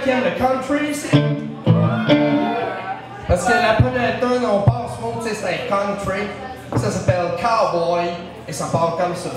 qui aiment le country ici? Parce que la première tune, on passe au tu sais, c'est un country. Ça s'appelle Cowboy et ça part comme ça.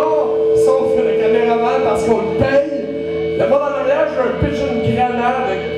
Parce qu'on le paye. Là-bas dans l'arrière, j'ai un pigeon grenade